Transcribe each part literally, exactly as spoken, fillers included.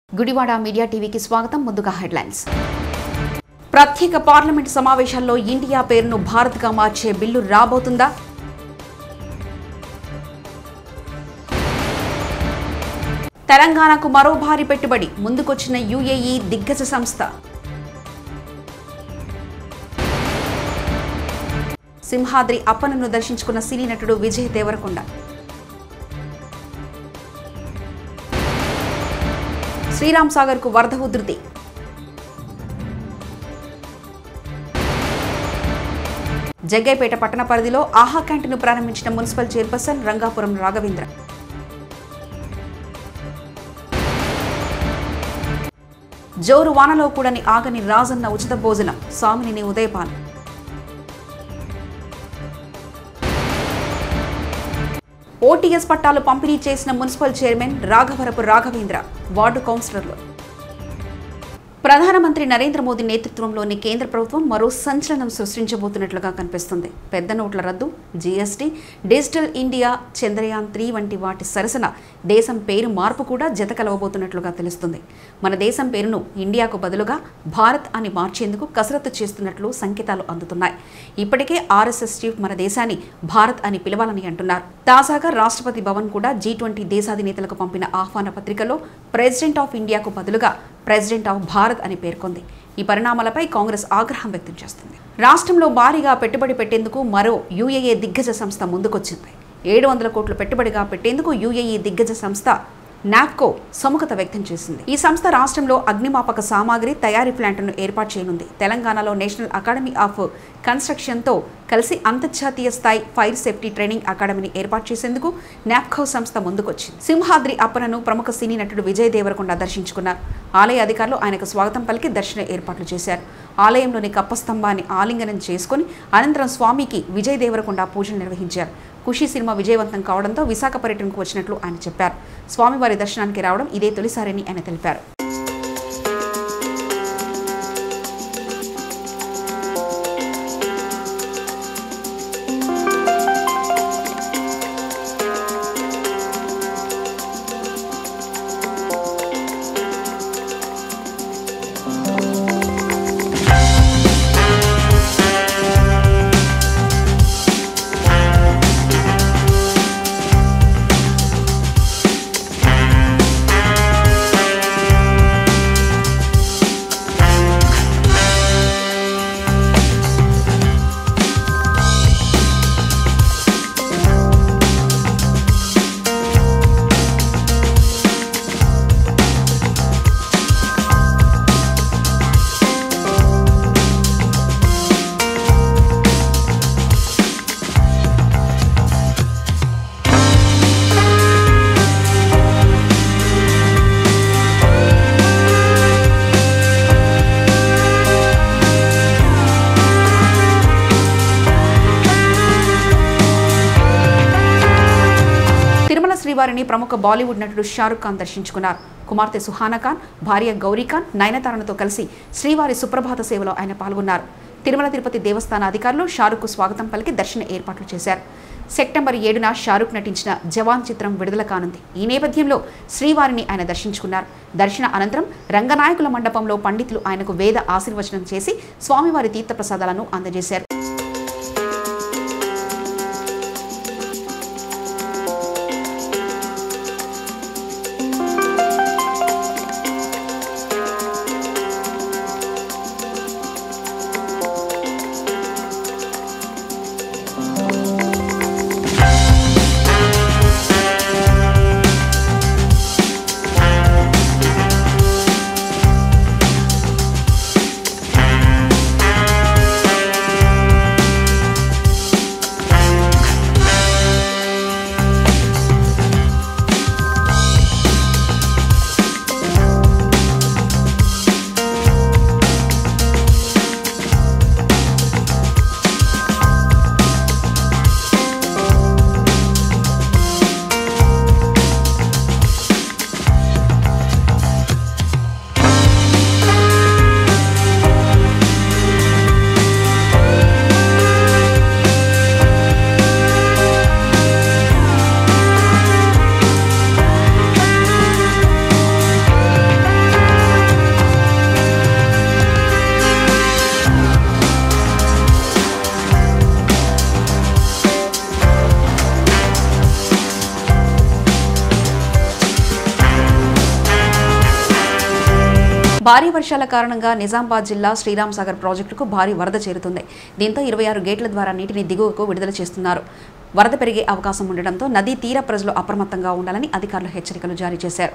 Gudivada media టీవీకి స్వాగతం. ముందుగా హెడ్లైన్స్. ప్రత్యేక పార్లమెంట్ సమావేశాల్లో ఇండియా పేరును భారత్గా మార్చే బిల్లు రాబోతుందా? తెలంగాణకు మరో భారీ పెట్టుబడి ముందుకొచ్చిన యూఏఈ దిగ్గజ సంస్థ. సింహాద్రి అప్పన్నను దర్శించుకున్న సినీ నటుడు విజయ్ దేవరకొండ. శ్రీరామ్ సాగర్ కు వరద ఉధృతి. జగ్గైపేట పట్టణ పరిధిలో ఆహా క్యాంటీన్ను ప్రారంభించిన మున్సిపల్ చైర్పర్సన్ రంగాపురం రాఘవేంద్ర. జోరు వానలో కూడని ఆగని రాజన్న ఉచిత భోజనం స్వామిని ఉదయపాన్. ఓటీఎస్ పట్టాలు పంపిణీ చేసిన municipal chairman Raghavarapu Raghavendra, ward కౌన్సిలర్లు. ప్రధానమంత్రి నరేంద్ర మోదీ నేతృత్వంలోని కేంద్ర ప్రభుత్వం మరో సంచలనం సృష్టించబోతున్నట్లుగా కనిపిస్తుంది. పెద్ద నోట్ల రద్దు, GST, digital India, Chandrayaan three వంటి వాటి సరసన దేశం పేరు మార్పు కూడా జత కలవబోతున్నట్లుగా తెలుస్తుంది. మన దేశం పేరును ఇండియాకు బదులుగా భారత్ అని మార్చేందుకు కసరత్తు చేస్తున్నట్లు సంకేతాలు అందుతున్నాయి. ఇప్పటికే ఆర్ఎస్ఎస్ చీఫ్ మన దేశాన్ని భారత్ అని పిలవాలని అంటున్నారు. తాజాగా రాష్ట్రపతి భవన్ కూడా జీ ట్వంటీ దేశాధినేతలకు పంపిన ఆహ్వాన పత్రికలో ప్రెసిడెంట్ ఆఫ్ ఇండియాకు బదులుగా ప్రెసిడెంట్ ఆఫ్ భారత్ అని పేర్కొంది. ఈ పరిణామాలపై కాంగ్రెస్ ఆగ్రహం వ్యక్తం చేస్తుంది. రాష్ట్రంలో భారీగా పెట్టుబడి పెట్టేందుకు మరో యూఏఈ దిగ్గజ సంస్థ ముందుకొచ్చింది. ఏడు వందల కోట్లు పెట్టుబడిగా పెట్టేందుకు యూఏఈ దిగ్గజ సంస్థ నాప్కో సుముఖత వ్యక్తం చేసింది. ఈ సంస్థ రాష్ట్రంలో అగ్నిమాపక సామాగ్రి తయారీ ప్లాంట్ను ఏర్పాటు చేయనుంది. తెలంగాణలో నేషనల్ అకాడమీ ఆఫ్ కన్స్ట్రక్షన్తో కలిసి అంతర్జాతీయ స్థాయి ఫైర్ సేఫ్టీ ట్రైనింగ్ అకాడమీని ఏర్పాటు చేసేందుకు నాప్కో సంస్థ ముందుకొచ్చింది. సింహాద్రి అప్పన్నను ప్రముఖ సినీ నటుడు విజయ్ దేవరకొండ దర్శించుకున్నారు. ఆలయ అధికారులు ఆయనకు స్వాగతం పలికి దర్శన ఏర్పాట్లు చేశారు. ఆలయంలోని కప్పస్తంభాన్ని ఆలింగనం చేసుకుని అనంతరం స్వామికి విజయ్ దేవరకొండ పూజలు నిర్వహించారు. ఖుషీ సినిమా విజయవంతం కావడంతో విశాఖ పర్యటనకు వచ్చినట్లు ఆయన చెప్పారు. స్వామివారి దర్శనానికి రావడం ఇదే తొలిసారని ఆయన తెలిపారు. శ్రీవారిని ప్రముఖ బాలీవుడ్ నటుడు షారుఖ్ ఖాన్ దర్శించుకున్నారు. కుమార్తె సుహానా ఖాన్, భార్య గౌరీ ఖాన్, నయనతారలతో కలిసి శ్రీవారి సుప్రభాత సేవలో ఆయన పాల్గొన్నారు. తిరుమల తిరుపతి దేవస్థాన అధికారులు షారుఖ్ కు స్వాగతం పలికి దర్శన ఏర్పాట్లు చేశారు. సెప్టెంబర్ ఏడున షారుఖ్ నటించిన జవాన్ చిత్రం విడుదల కానుంది. ఈ నేపథ్యంలో శ్రీవారిని ఆయన దర్శించుకున్నారు. దర్శన అనంతరం రంగనాయకుల మండపంలో పండితులు ఆయనకు వేద ఆశీర్వచనం చేసి స్వామివారి తీర్థప్రసాదాలను అందజేశారు. భారీ వర్షాల కారణంగా నిజామాబాద్ జిల్లా శ్రీరామ్ సాగర్ ప్రాజెక్టుకు భారీ వరద చేరుతుంది. దీంతో ఇరవై ఆరు గేట్ల ద్వారా నీటిని దిగువకు విడుదల చేస్తున్నారు. వరద పెరిగే అవకాశం ఉండడంతో నదీ తీర ప్రజలు అప్రమత్తంగా ఉండాలని అధికారులు హెచ్చరికలు జారీ చేశారు.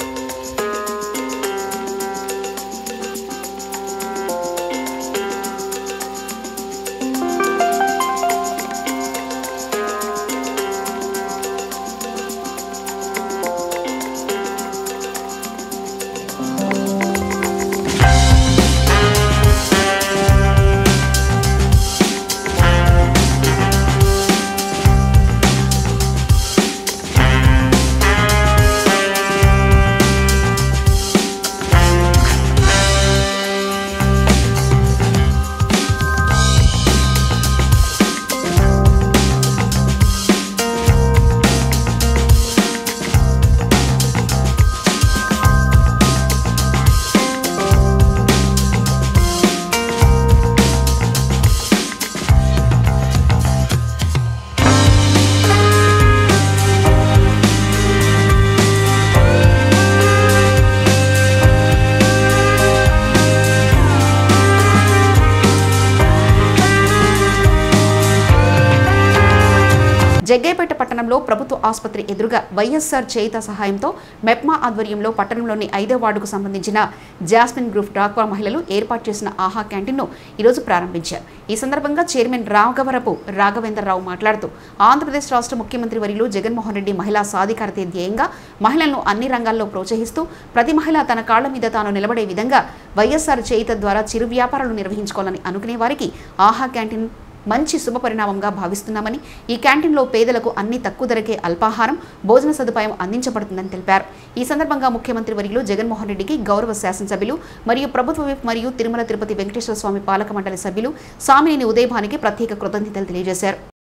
జగ్గయ్యపేట పట్టణంలో ప్రభుత్వ ఆసుపత్రి ఎదురుగా వైఎస్ఆర్ చేయిత సహాయంతో మెప్మా ఆధ్వర్యంలో పట్టణంలోని ఐదో వార్డుకు సంబంధించిన జాస్మిన్ గ్రూప్ డాక్వా మహిళలు ఏర్పాటు చేసిన ఆహా క్యాంటీన్ను ఈరోజు ప్రారంభించారు. ఈ సందర్భంగా చైర్మన్ రాఘవరపు రాఘవేంద్రరావు మాట్లాడుతూ ఆంధ్రప్రదేశ్ రాష్ట్ర ముఖ్యమంత్రి వర్యులు జగన్మోహన్ రెడ్డి మహిళా సాధికారత ధ్యేయంగా మహిళలను అన్ని రంగాల్లో ప్రోత్సహిస్తూ ప్రతి మహిళ తన కాళ్ల మీద తాను నిలబడే విధంగా వైఎస్ఆర్ చేయిత ద్వారా చిరు వ్యాపారాలు నిర్వహించుకోవాలని అనుకునే వారికి ఆహా క్యాంటీన్ మంచి శుభ పరిణామంగా భావిస్తున్నామని, ఈ క్యాంటీన్లో పేదలకు అన్ని తక్కువ ధరకే అల్పాహారం, భోజన సదుపాయం అందించబడుతుందని తెలిపారు. ఈ సందర్భంగా ముఖ్యమంత్రి వర్యులు జగన్మోహన్ రెడ్డికి గౌరవ శాసనసభ్యులు మరియు ప్రభుత్వ విప్ మరియు తిరుమల తిరుపతి వెంకటేశ్వర స్వామి పాలక మండలి సభ్యులు సామినేని ఉదయభానికి ప్రత్యేక కృతజ్ఞతలు తెలియజేశారు.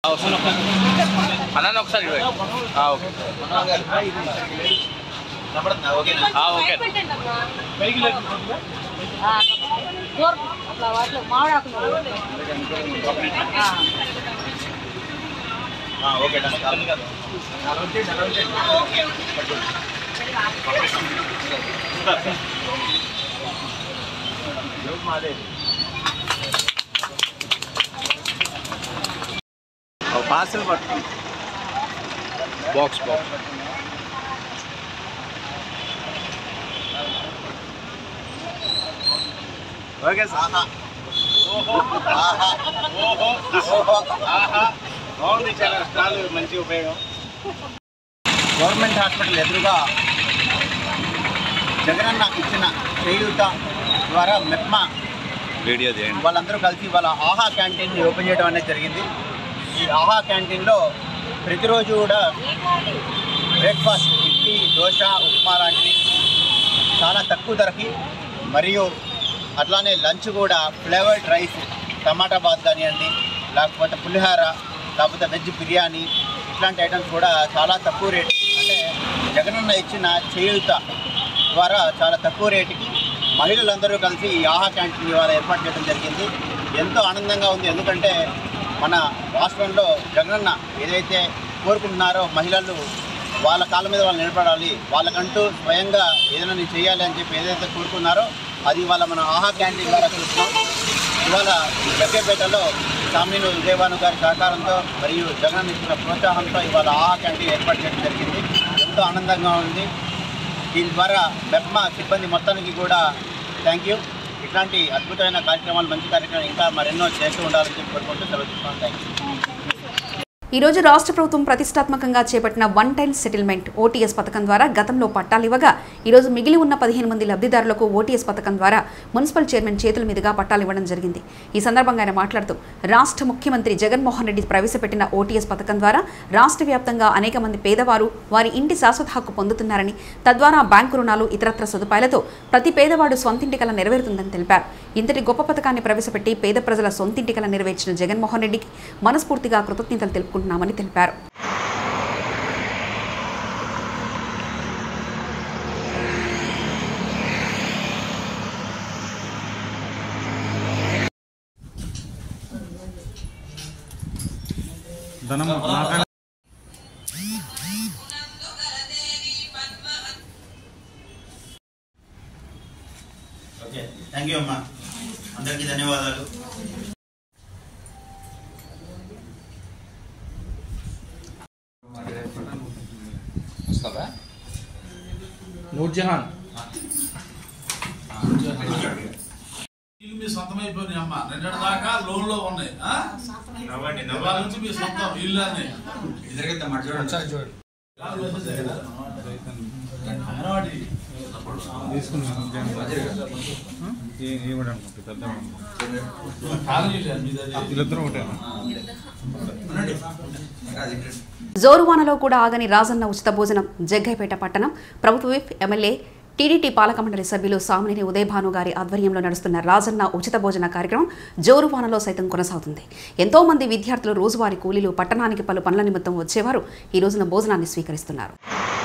పార్సల్ పట్టు బాక్స్ బాక్స్ ఓకే సార్. బాగుంది, చాలా స్టాల్ మంచి ఉపయోగం. గవర్నమెంట్ హాస్పిటల్ ఎదురుగా జగనన్న ఇచ్చిన చేయూత ద్వారా మెప్మా వీడియో వాళ్ళందరూ కలిసి వాళ్ళ ఆహా క్యాంటీన్ని ఓపెన్ చేయడం అనేది జరిగింది. ఈ ఆహా క్యాంటీన్లో ప్రతిరోజు కూడా బ్రేక్ఫాస్ట్ ఇడ్లీ, దోశ, ఉప్మా లాంటివి చాలా తక్కువ ధరకి, మరియు అట్లానే లంచ్ కూడా ఫ్లేవర్డ్ రైస్, టమాటా బాత్ కానివ్వండి, లేకపోతే పులిహార, లేకపోతే వెజ్ బిర్యానీ, ఇట్లాంటి ఐటమ్స్ కూడా చాలా తక్కువ రేటు, అంటే జగనన్న ఇచ్చిన చేయూత ద్వారా చాలా తక్కువ రేటుకి మహిళలందరూ కలిసి ఈ ఆహా క్యాంటీన్ ఇవాళ ఏర్పాటు చేయడం జరిగింది. ఎంతో ఆనందంగా ఉంది. ఎందుకంటే మన రాష్ట్రంలో జగనన్న ఏదైతే కోరుకుంటున్నారో మహిళలు వాళ్ళ కాళ్ళ మీద వాళ్ళు నిలబడాలి, వాళ్ళకంటూ స్వయంగా ఏదైనా నేను చేయాలి అని చెప్పి ఏదైతే కోరుకున్నారో అది ఇవాళ మన ఆహా క్యాంటీన్ ద్వారా చూస్తున్నాం. ఇవాళ జగ్గయ్యపేటలో సామినేని ఉదయభాను గారి సహకారంతో మరియు జగన్ ఇచ్చిన ప్రోత్సాహంతో ఇవాళ ఆహా క్యాంటీన్ ఏర్పాటు చేయడం జరిగింది. ఎంతో ఆనందంగా ఉంది. దీని ద్వారా మెప్మా సిబ్బంది మొత్తానికి కూడా థ్యాంక్ యూ. ఇట్లాంటి అద్భుతమైన కార్యక్రమాలు, మంచి కార్యక్రమాలు ఇంకా మరెన్నో చేస్తూ ఉండాలని చెప్పి కోరుకుంటూ సెలవు తీసుకున్నాను. Thank you. ఈ రోజు రాష్ట్ర ప్రభుత్వం ప్రతిష్టాత్మకంగా చేపట్టిన వన్ టైం సెటిల్మెంట్ ఓటీఎస్ పథకం ద్వారా గతంలో పట్టాలు ఇవ్వగా ఈరోజు మిగిలి ఉన్న పదిహేను మంది లబ్ధిదారులకు ఓటీఎస్ పథకం ద్వారా మున్సిపల్ చైర్మన్ చేతుల మీదుగా పట్టాలు ఇవ్వడం జరిగింది. ఈ సందర్భంగా ఆయన మాట్లాడుతూ రాష్ట్ర ముఖ్యమంత్రి జగన్మోహన్ రెడ్డి ప్రవేశపెట్టిన ఓటీఎస్ పథకం ద్వారా రాష్ట్ర వ్యాప్తంగా అనేక మంది పేదవారు వారి ఇంటి శాశ్వత హక్కు పొందుతున్నారని, తద్వారా బ్యాంకు రుణాలు, ఇతరత్ర సదుపాయాలతో ప్రతి పేదవాడు సొంతింటి కల నెరవేరుతుందని తెలిపారు. ఇంతటి గొప్ప పథకాన్ని ప్రవేశపెట్టి పేద ప్రజల సొంతింటి కల నెరవేర్చిన జగన్మోహన్ రెడ్డికి మనస్ఫూర్తిగా కృతజ్ఞతలు తెలుపుకుంటున్నామని తెలిపారు. తీసుకోవా నూర్జహాన్ ఇల్లు మీ సొంతం అయిపోయినాయి అమ్మ రెండేళ్ళ దాకా లోన్ లో ఉన్నాయి వాళ్ళ నుంచి మీ సొంతం ఇల్లు అని చూడండి జోరువానలో కూడా ఆగని రాజన్న ఉచిత భోజనం జగ్గైపేట పట్టణం ప్రభుత్వ విప్ ఎమ్మెల్యే టీడీటీ పాలక మండలి సభ్యులు సామినేని ఉదయభాను గారి ఆధ్వర్యంలో నడుస్తున్న రాజన్న ఉచిత భోజన కార్యక్రమం జోరువానలో సైతం కొనసాగుతుంది. ఎంతో మంది విద్యార్థులు రోజువారీ కూలీలు పట్టణానికి పలు పనుల నిమిత్తం వచ్చేవారు ఈ రోజున భోజనాన్ని స్వీకరిస్తున్నారు.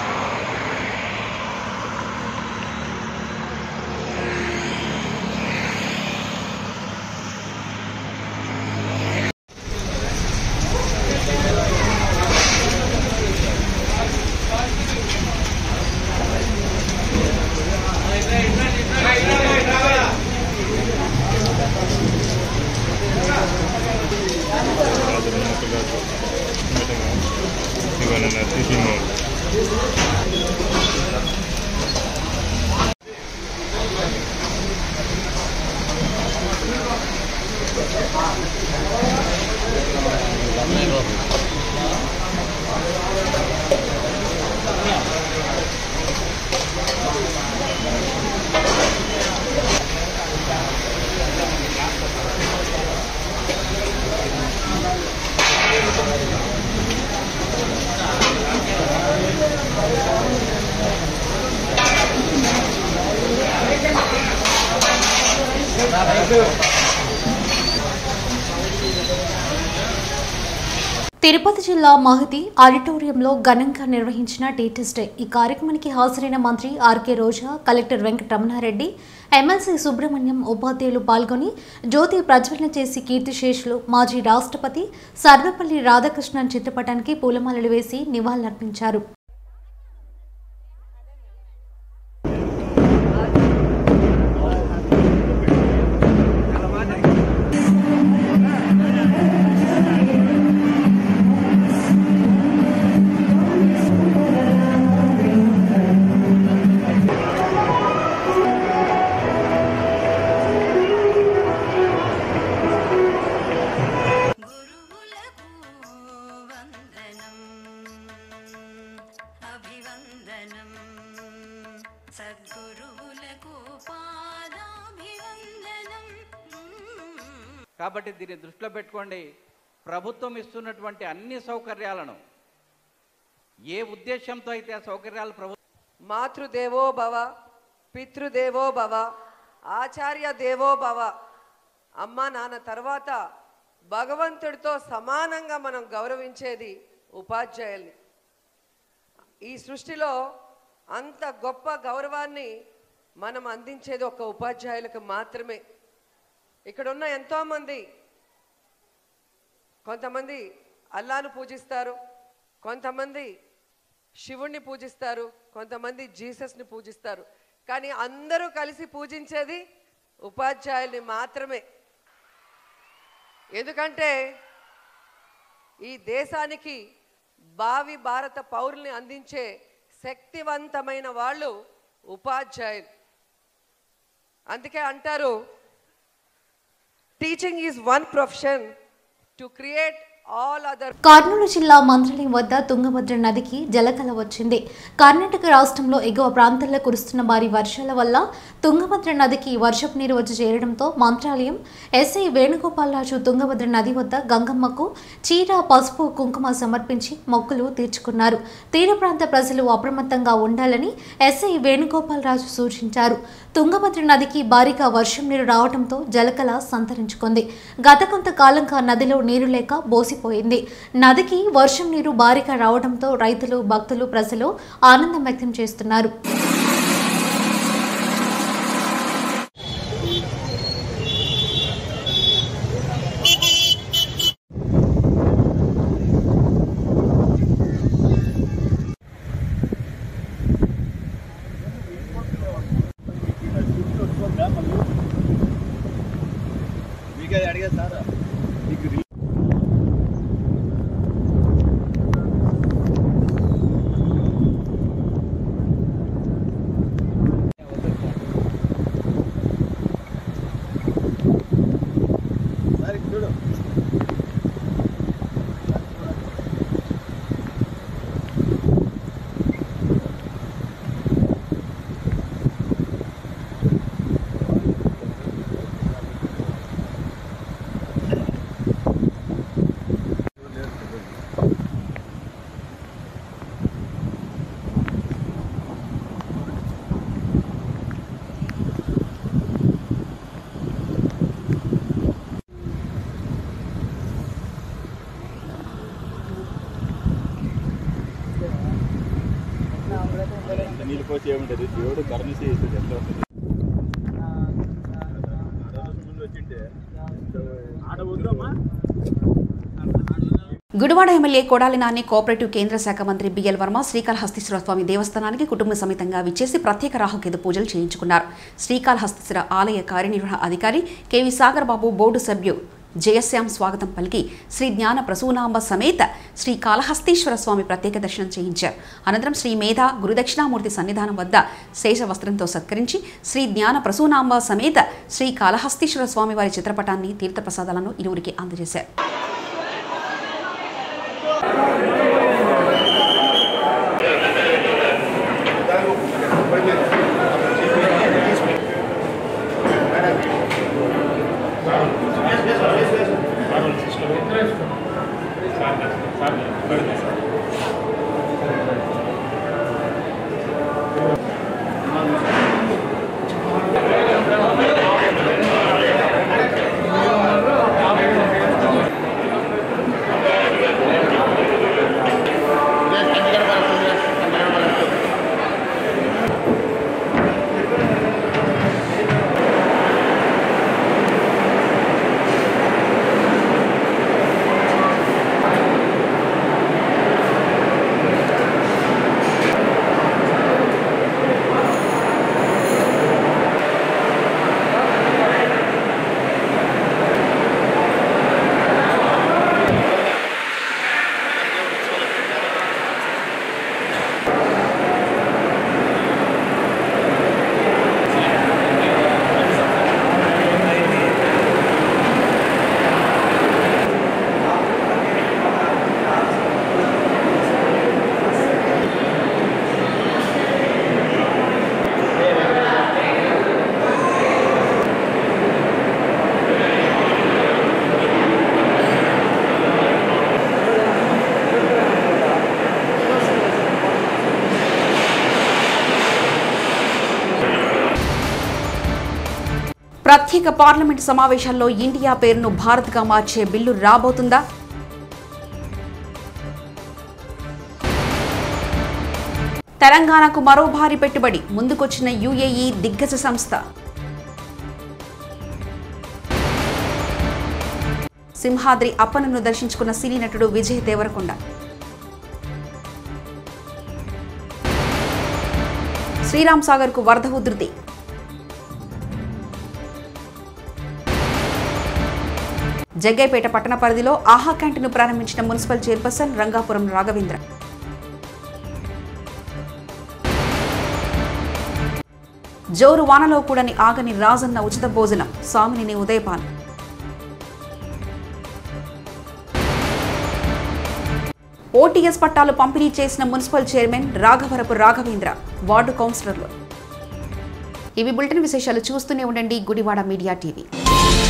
తిరుపతి జిల్లా మహతి ఆడిటోరియంలో ఘనంగా నిర్వహించిన టీచర్స్ డే. ఈ కార్యక్రమానికి హాజరైన మంత్రి RK Roja, collector Venkataramanareddy, MLC Subrahmanyam ఉపాధ్యాయులు పాల్గొని జ్యోతి ప్రజ్వలన చేసి కీర్తిశేషులు మాజీ రాష్ట్రపతి సర్వపల్లి రాధాకృష్ణన్ చిత్రపటానికి పూలమాలలు వేసి నివాళులర్పించారు. కాబట్టి దీన్ని దృష్టిలో పెట్టుకోండి. ప్రభుత్వం ఇస్తున్నటువంటి అన్ని సౌకర్యాలను ఏ ఉద్దేశంతో అయితే ఆ సౌకర్యాలు ప్రభుత్వం మాతృదేవో భవ, పితృదేవో భవ, ఆచార్య దేవో భవ, అమ్మ నాన్న తర్వాత భగవంతుడితో సమానంగా మనం గౌరవించేది ఉపాధ్యాయుల్ని. ఈ సృష్టిలో అంత గొప్ప గౌరవాన్ని మనం అందించేది ఒక ఉపాధ్యాయులకు మాత్రమే. ఇక్కడ ఉన్న ఎంతోమంది కొంతమంది అల్లాను పూజిస్తారు, కొంతమంది శివుణ్ణి పూజిస్తారు, కొంతమంది జీసస్ని పూజిస్తారు. కానీ అందరూ కలిసి పూజించేది ఉపాధ్యాయుల్ని మాత్రమే. ఎందుకంటే ఈ దేశానికి భావి భారత పౌరుల్ని అందించే శక్తివంతమైన వాళ్ళు ఉపాధ్యాయులు. అందుకే అంటారు, teaching is one profession to create all other. Kurnool జిల్లా మంత్రాలయం వద్ద తుంగభద్ర నదికి జలకళ వచ్చింది. కర్ణాటక రాష్ట్రంలో ఎగువ ప్రాంతాల్లో కురుస్తున్న భారీ వర్షాల వల్ల తుంగభద్ర నదికి వర్షపు నీరు వచ్చి చేరడంతో మంత్రాలయం ఎస్ఐ వేణుగోపాలరాజు తుంగభద్ర నది వద్ద గంగమ్మకు చీర, పసుపు, కుంకుమ సమర్పించి మొక్కులు తీర్చుకున్నారు. తీర ప్రాంత ప్రజలు అప్రమత్తంగా ఉండాలని ఎస్ఐ వేణుగోపాలరాజు సూచించారు. తుంగభద్ర నదికి భారీగా వర్షం నీరు రావడంతో జలకళ సంతరించుకుంది. గత కొంతకాలంగా నదిలో నీరు లేక బోసిపోయింది. నదికి వర్షం నీరు భారీగా రావడంతో రైతులు, భక్తులు, ప్రజలు ఆనందం వ్యక్తం చేస్తున్నారు. నీళ్ళు పోసి ఏముంటుంది దేవుడు కర్మసి వేసేది ఎంత వస్తుంది వచ్చింటే ఆడ వద్దామా. గుడివాడ ఎమ్మెల్యే కొడాలి నాని కోఆపరేటివ్ కేంద్ర శాఖ మంత్రి బిఎల్ వర్మ శ్రీకాళహస్తీశ్వర స్వామి దేవస్థానానికి కుటుంబ సమేతంగా విచ్చేసి ప్రత్యేక రాహుకేతు పూజలు చేయించుకున్నారు. శ్రీకాళహస్తీశ్వర ఆలయ కార్యనిర్వహణ అధికారి కెవి సాగర్ బాబు బోర్డు సభ్యులు జయశ్యామ్ స్వాగతం పలికి శ్రీ జ్ఞాన ప్రసూనాంబ సమేత శ్రీ కాళహస్తీశ్వర స్వామి ప్రత్యేక దర్శనం చేయించారు. అనంతరం శ్రీ మేధా గురుదక్షిణామూర్తి సన్నిధానం వద్ద శేష వస్త్రంతో సత్కరించి శ్రీ జ్ఞాన ప్రసూనాంబ సమేత శ్రీ కాళహస్తీశ్వర స్వామి వారి చిత్రపటాన్ని తీర్థప్రసాదాలను ఇరువురికి అందజేశారు. ప్రత్యేక పార్లమెంట్ సమావేశాల్లో ఇండియా పేరును భారత్గా మార్చే బిల్లు రాబోతుందా? తెలంగాణకు మరో భారీ పెట్టుబడి ముందుకొచ్చిన యుఏఈ దిగ్గజ సంస్థ. సింహాద్రి అప్పన్నను దర్శించుకున్న సినీ నటుడు విజయ్ దేవరకొండ. శ్రీరామ్ సాగర్ కు వరద ఉధృతి. జగ్గైపేట పట్టణ పరిధిలో ఆహా క్యాంటీన్ను ప్రారంభించిన మున్సిపల్ చైర్పర్సన్ రంగాపురం రాఘవేంద్ర. జోరు వానలో కూడని ఆగని రాజన్న ఉచిత భోజనం సామిని ఉదయపాన్. ఓటీఎస్ పట్టాలు పంపిణీ చేసిన municipal chairman Raghavarapu Raghavendra, ward కౌన్సిలర్లు. ఇవి బులెటిన్ విశేషాలు. చూస్తూనే ఉండండి గుడివాడ మీడియా టీవీ.